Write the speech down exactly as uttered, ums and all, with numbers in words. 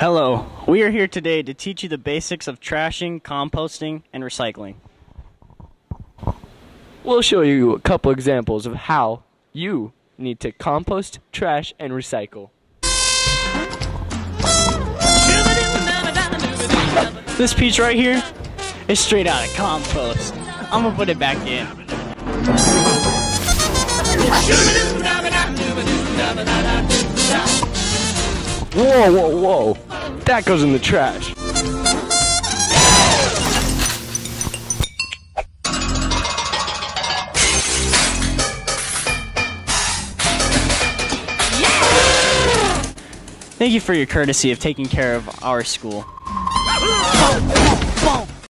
Hello, we are here today to teach you the basics of trashing, composting, and recycling. We'll show you a couple examples of how you need to compost, trash, and recycle. This piece right here is straight out of compost. I'm gonna put it back in. Whoa, whoa, whoa! That goes in the trash. Thank you for your courtesy of taking care of our school. Boom, boom, boom.